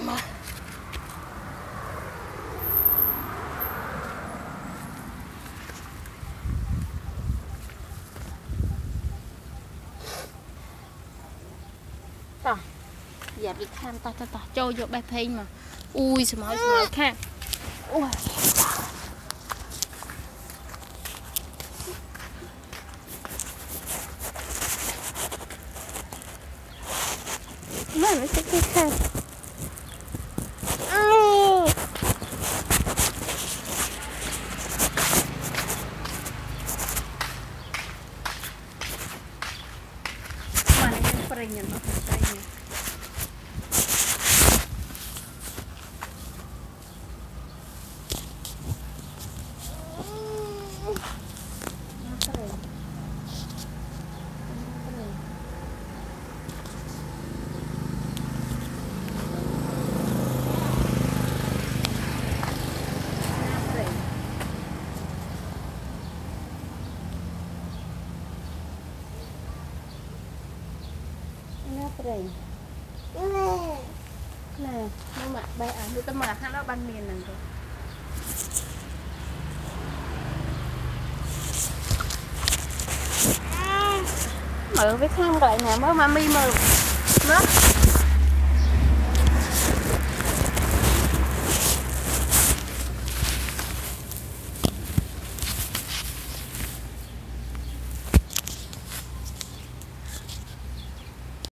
mà tao dẹp đi tham tao cho vô bài phê mà ui sao mà khang ui mà nó sẽ cái khang mana yang peringin nó nè nhưng mà bây giờ người ta mà hát nó ban miền này rồi mở cái khăn rồi nè mới mami mờ nó